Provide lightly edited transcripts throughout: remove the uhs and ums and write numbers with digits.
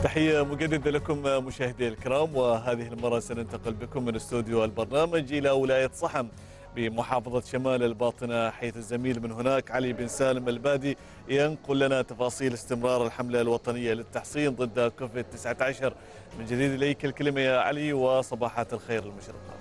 تحية مجددة لكم مشاهدي الكرام، وهذه المرة سننتقل بكم من استوديو البرنامج إلى ولاية صحم بمحافظة شمال الباطنة، حيث الزميل من هناك علي بن سالم البادي ينقل لنا تفاصيل استمرار الحملة الوطنية للتحصين ضد كوفيد 19. من جديد إليك الكلمة يا علي، وصباحات الخير المشرقة.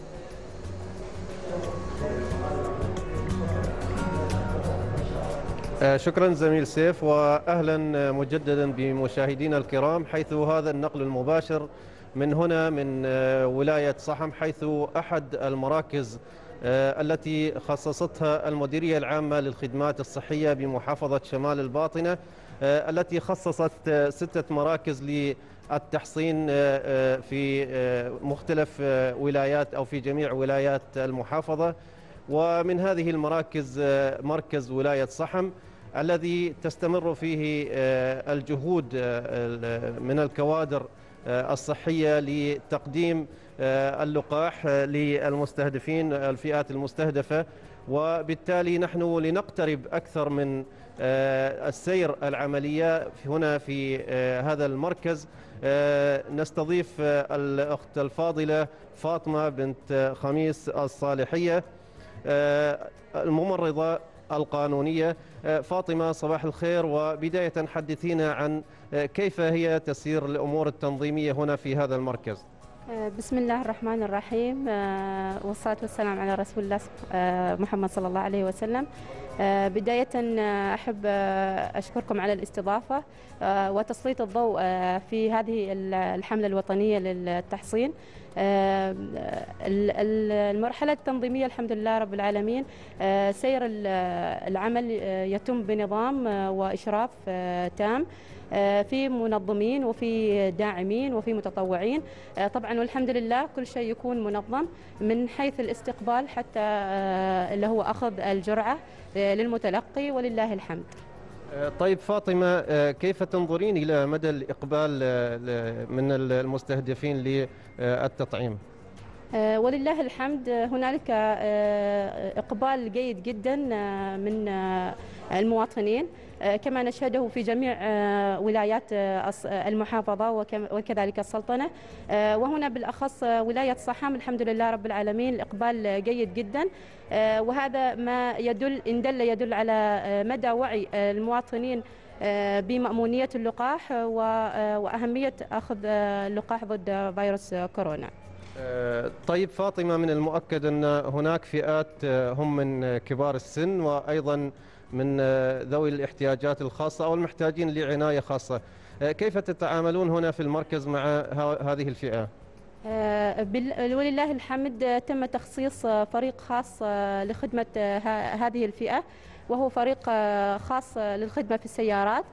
شكرا زميل سيف، وأهلا مجددا بمشاهدينا الكرام، حيث هذا النقل المباشر من هنا من ولاية صحم، حيث أحد المراكز التي خصصتها المديرية العامة للخدمات الصحية بمحافظة شمال الباطنة، التي خصصت 6 مراكز للتحصين في مختلف ولايات أو في جميع ولايات المحافظة. ومن هذه المراكز مركز ولاية صحم الذي تستمر فيه الجهود من الكوادر الصحية لتقديم اللقاح للمستهدفين الفئات المستهدفة، وبالتالي نحن لنقترب أكثر من السير العملية هنا في هذا المركز نستضيف الأخت الفاضلة فاطمة بنت خميس الصالحية، الممرضة القانونية. فاطمة صباح الخير، وبداية حدثينا عن كيف هي تسير الأمور التنظيمية هنا في هذا المركز. بسم الله الرحمن الرحيم، والصلاة والسلام على رسول الله محمد صلى الله عليه وسلم. بداية أحب أشكركم على الاستضافة وتسليط الضوء في هذه الحملة الوطنية للتحصين. المرحلة التنظيمية الحمد لله رب العالمين، سير العمل يتم بنظام وإشراف تام، في منظمين وفي داعمين وفي متطوعين طبعا، والحمد لله كل شيء يكون منظم من حيث الاستقبال حتى اللي هو أخذ الجرعة للمتلقي، ولله الحمد. طيب فاطمة، كيف تنظرين إلى مدى الإقبال من المستهدفين للتطعيم؟ ولله الحمد هنالك إقبال جيد جدا من المواطنين، كما نشهده في جميع ولايات المحافظة وكذلك السلطنة، وهنا بالأخص ولاية صحم الحمد لله رب العالمين الإقبال جيد جدا، وهذا ما يدل على مدى وعي المواطنين بمأمونية اللقاح وأهمية أخذ اللقاح ضد فيروس كورونا. طيب فاطمة، من المؤكد أن هناك فئات هم من كبار السن وأيضا من ذوي الاحتياجات الخاصة أو المحتاجين لعناية خاصة، كيف تتعاملون هنا في المركز مع هذه الفئة؟ ولله الحمد تم تخصيص فريق خاص لخدمة هذه الفئة، وهو فريق خاص للخدمة في السيارات.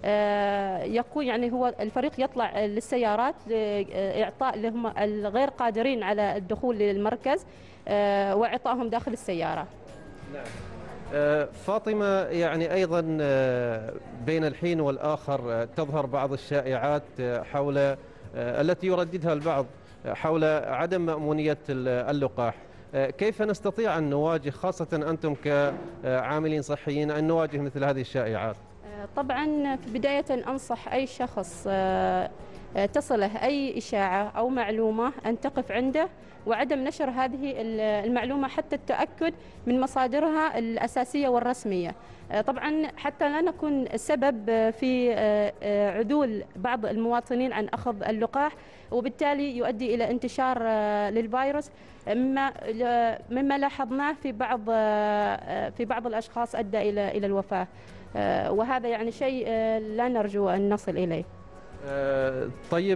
يكون يعني هو الفريق يطلع للسيارات لإعطاء لهم الغير قادرين على الدخول للمركز وإعطائهم داخل السيارة. نعم. فاطمة، يعني أيضا بين الحين والآخر تظهر بعض الشائعات حول التي يرددها البعض حول عدم مأمونية اللقاح. كيف نستطيع أن نواجه، خاصة أنتم كعاملين صحيين، أن نواجه مثل هذه الشائعات؟ طبعا في بداية أنصح أي شخص تصله أي إشاعة أو معلومة أن تقف عنده وعدم نشر هذه المعلومة حتى التأكد من مصادرها الأساسية والرسمية، طبعا حتى لا نكون سبب في عدول بعض المواطنين عن أخذ اللقاح، وبالتالي يؤدي إلى انتشار للفيروس، مما لاحظناه في بعض الأشخاص أدى إلى الوفاة، وهذا يعني شيء لا نرجو أن نصل إليه. طيب،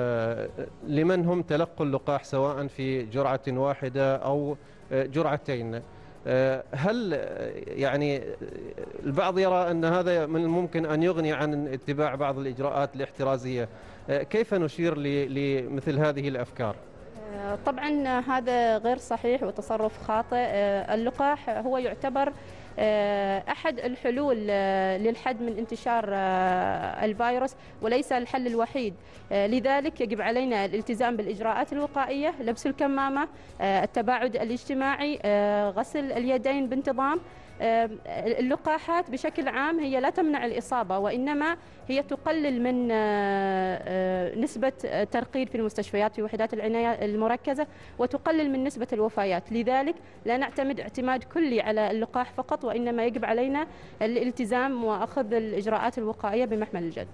لمن هم تلقوا اللقاح سواء في جرعة واحدة أو جرعتين، هل يعني البعض يرى أن هذا من الممكن أن يغني عن اتباع بعض الإجراءات الاحترازية؟ كيف نشير لمثل هذه الأفكار؟ طبعا هذا غير صحيح وتصرف خاطئ. اللقاح هو يعتبر أحد الحلول للحد من انتشار الفيروس وليس الحل الوحيد، لذلك يجب علينا الالتزام بالإجراءات الوقائية، لبس الكمامة، التباعد الاجتماعي، غسل اليدين بانتظام، اللقاحات بشكل عام هي لا تمنع الإصابة، وإنما هي تقلل من نسبة ترقيد في المستشفيات في وحدات العناية المركزة، وتقلل من نسبة الوفيات. لذلك لا نعتمد اعتماد كلي على اللقاح فقط، وإنما يجب علينا الالتزام وأخذ الإجراءات الوقائية بمحمل الجد.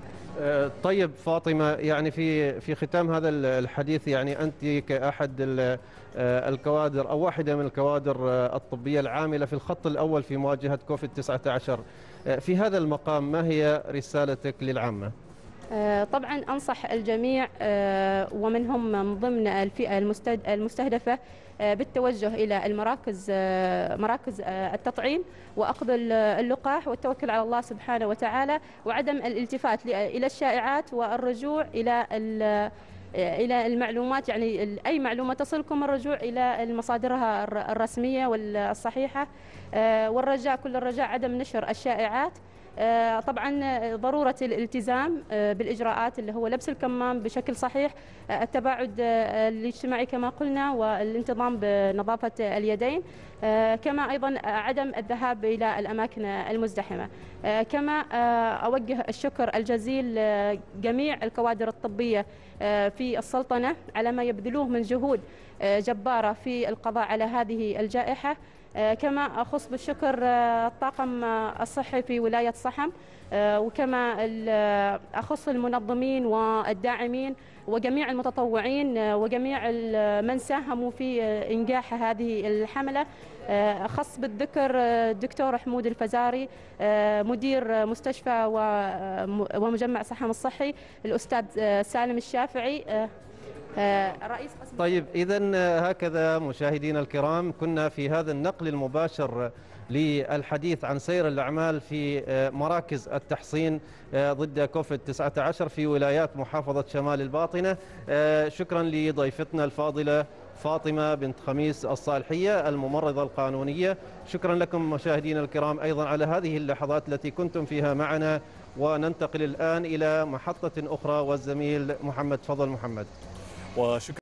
طيب فاطمة، يعني في ختام هذا الحديث، يعني أنت كأحد الكوادر أو واحدة من الكوادر الطبية العاملة في الخط الأول في مواجهة كوفيد-19، في هذا المقام ما هي رسالتك للعامة؟ طبعا أنصح الجميع ومنهم من ضمن الفئة المستهدفة بالتوجه إلى مراكز التطعيم وأخذ اللقاح والتوكل على الله سبحانه وتعالى، وعدم الالتفات إلى الشائعات والرجوع إلى المعلومات، يعني أي معلومة تصلكم الرجوع إلى مصادرها الرسمية والصحيحة، والرجاء كل الرجاء عدم نشر الشائعات. طبعا ضرورة الالتزام بالإجراءات اللي هو لبس الكمام بشكل صحيح، التباعد الاجتماعي كما قلنا، والانتظام بنظافة اليدين، كما أيضا عدم الذهاب إلى الأماكن المزدحمة. كما أوجه الشكر الجزيل لجميع الكوادر الطبية في السلطنة على ما يبذلوه من جهود جبارة في القضاء على هذه الجائحة. كما أخص بالشكر الطاقم الصحي في ولاية صحم، وكما أخص المنظمين والداعمين وجميع المتطوعين وجميع من ساهموا في إنجاح هذه الحملة. أخص بالذكر الدكتور حمود الفزاري مدير مستشفى ومجمع صحم الصحي، الأستاذ سالم الشافعي رئيس قسم. طيب إذن هكذا مشاهدينا الكرام، كنا في هذا النقل المباشر للحديث عن سير الأعمال في مراكز التحصين ضد كوفيد-19 في ولايات محافظة شمال الباطنة. شكرا لضيفتنا الفاضلة فاطمة بنت خميس الصالحية الممرضة القانونية. شكرا لكم مشاهدينا الكرام أيضا على هذه اللحظات التي كنتم فيها معنا، وننتقل الآن إلى محطة أخرى والزميل محمد. فضل محمد. وشكرا